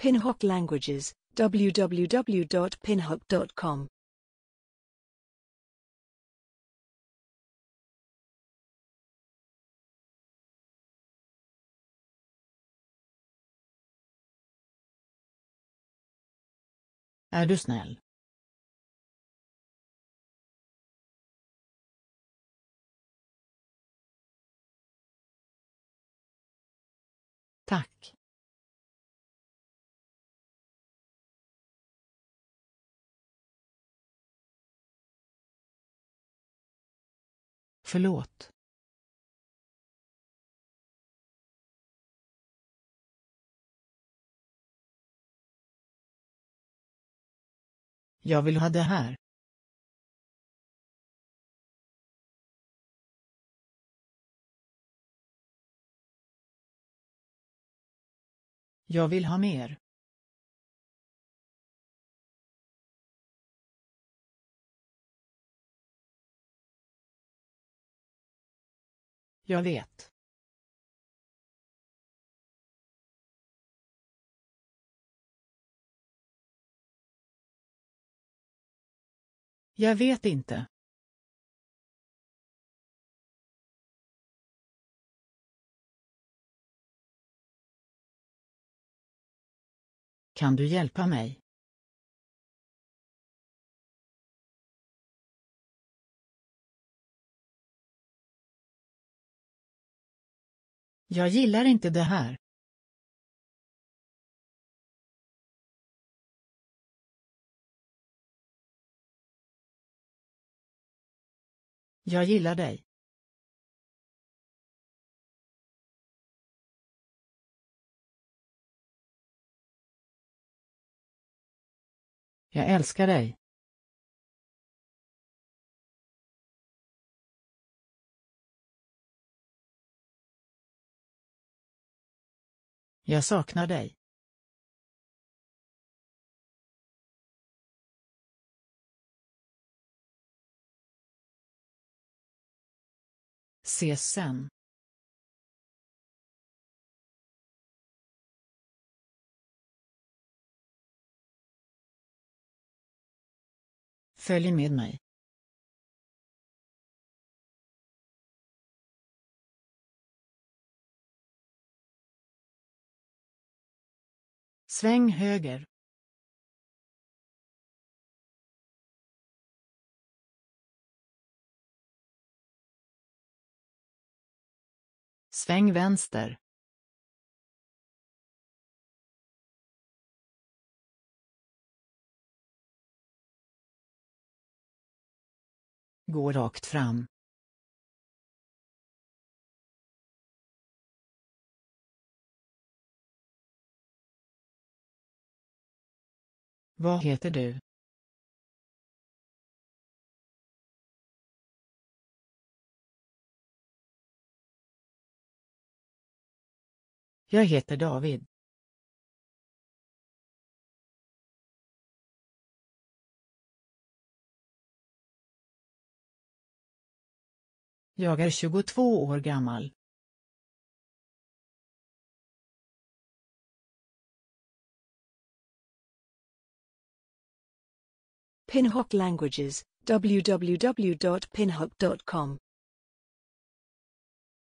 Pinhook Languages, www.pinhook.com. Är du snäll? Tack. Förlåt. Jag vill ha det här. Jag vill ha mer. Jag vet. Jag vet inte. Kan du hjälpa mig? Jag gillar inte det här. Jag gillar dig. Jag älskar dig. Jag saknar dig. Ses sen. Följ med mig. Sväng höger. Sväng vänster. Gå rakt fram. Vad heter du? Jag heter David. Jag är 22 år gammal. Pinhook Languages, www.pinhook.com.